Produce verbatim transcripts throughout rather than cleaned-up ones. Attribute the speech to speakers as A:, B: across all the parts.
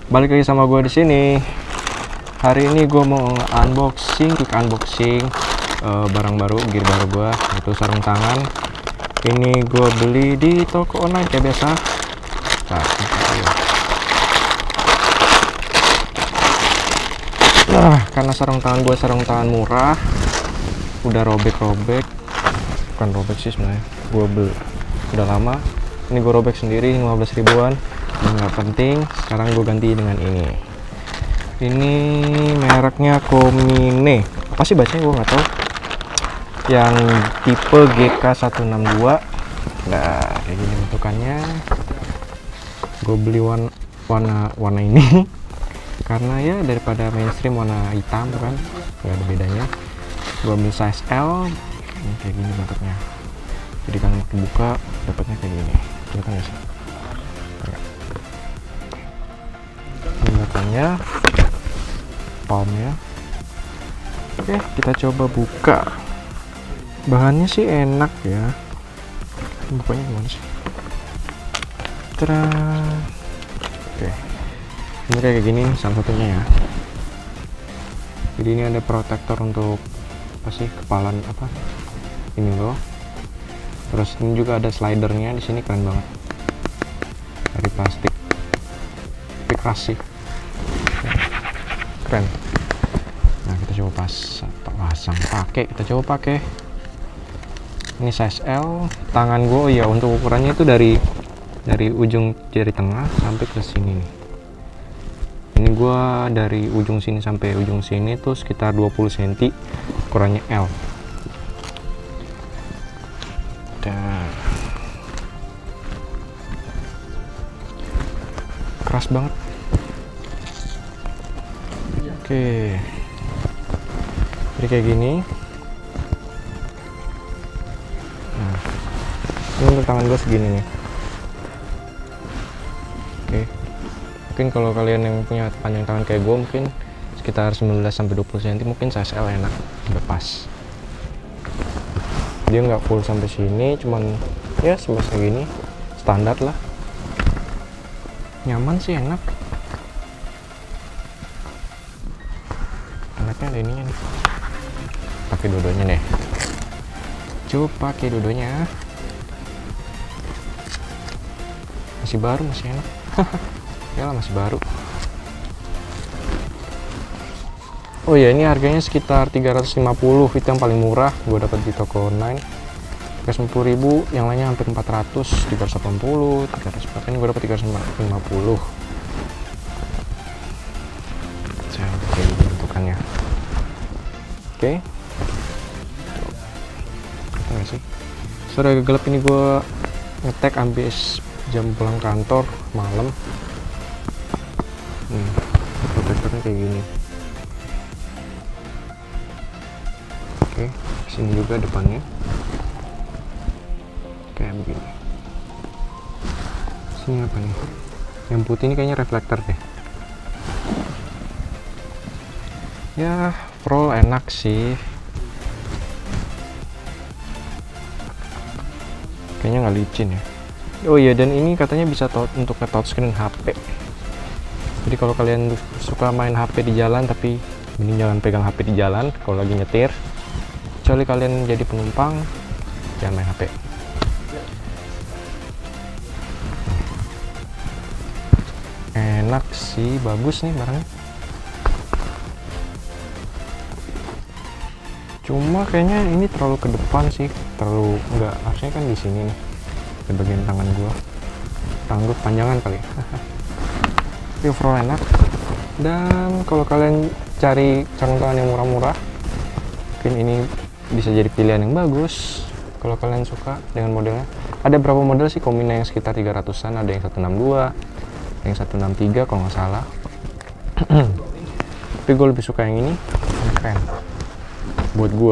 A: Balik lagi sama gue di sini. Hari ini gue mau unboxing, quick unboxing uh, barang baru, gear baru gue, yaitu sarung tangan. Ini gue beli di toko online kayak biasa. Nah, nah karena sarung tangan gue sarung tangan murah, udah robek-robek, bukan robek sih sebenarnya. Gue beli udah lama. Ini gue robek sendiri lima belas ribuan. Nggak penting, sekarang gue ganti dengan ini. Ini mereknya Komine, apa sih bacanya gue nggak tahu. Yang tipe G K seratus enam puluh dua. Nah, kayak gini bentukannya. Gue beli warna warna, warna ini karena ya daripada mainstream warna hitam kan, nggak ada bedanya. Gue beli size L. Ini kayak gini bentuknya. Jadi kan dibuka dapatnya kayak gini. Kelihatan nggak sih? Belakangnya palmnya. Oke, kita coba buka. Bahannya sih enak ya. Bukanya gimana sih? Tara. Oke, ini kayak gini salah satunya ya. Jadi ini ada protektor untuk apa sih, kepalan apa ini loh. Terus ini juga ada slidernya di sini, keren banget, dari plastik. Tapi keras sih, keren. Nah, kita coba pas pasang pakai, kita coba pakai. Ini size L. Tangan gue, oh ya, untuk ukurannya itu dari dari ujung jari tengah sampai ke sini nih. Ini gue dari ujung sini sampai ujung sini tuh sekitar dua puluh sentimeter, ukurannya L. Dan keras banget. Oke, jadi kayak gini. Nah, ini untuk tangan gue segini nih. Oke, mungkin kalau kalian yang punya panjang tangan kayak gue, mungkin sekitar sembilan belas sampai dua puluh sentimeter, mungkin size L enak, udah pas. Dia nggak full sampai sini, cuman ya sebesar gini, standar lah. Nyaman sih, enak. Anaknya ada ininya nih. Pakai dua-duanya deh. Coba pakai dua-duanya. Masih baru, masih enak. Ya lah, masih baru. Oh ya, ini harganya sekitar tiga ratus lima puluh, itu yang paling murah gue dapat di toko online. tiga ratus lima puluh ribu, yang lainnya hampir empat ratus, tiga ratus delapan puluh, tiga ratus empat puluh. Ini gue dapat tiga ratus lima puluh. Saya pakai bentukannya. Oke. Oke sih. Sore agak gelap ini, gue ngetek habis jam pulang kantor malam. Hmm, protektornya kayak gini. Oke, sini juga depannya kayak begini. Sini apa nih? Yang putih ini kayaknya reflektor deh. Ya, roll enak sih. Kayaknya nggak licin ya. Oh iya, dan ini katanya bisa untuk nge-touchscreen H P. Jadi kalau kalian suka main H P di jalan, tapi mending jangan pegang H P di jalan kalau lagi nyetir. Kecuali kalian jadi penumpang, jangan main H P. Enak sih, bagus nih barangnya. Cuma kayaknya ini terlalu ke depan sih, terlalu enggak, harusnya kan di sini nih, di bagian tangan gua. Tangan gua panjangan kali. Tapi overall enak. Dan kalau kalian cari sarung tangan yang murah-murah, mungkin ini bisa jadi pilihan yang bagus kalau kalian suka dengan modelnya. Ada berapa model sih Komine yang sekitar tiga ratusan, ada yang seratus enam puluh dua, yang seratus enam puluh tiga kalau nggak salah. Tapi gue lebih suka yang ini, yang keren buat gue.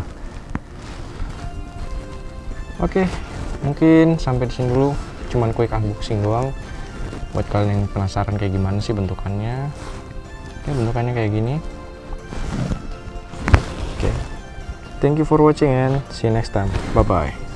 A: Oke, mungkin sampai di sini dulu, cuman quick unboxing doang buat kalian yang penasaran kayak gimana sih bentukannya. Oke, bentukannya kayak gini. Oke, thank you for watching and see you next time. Bye bye.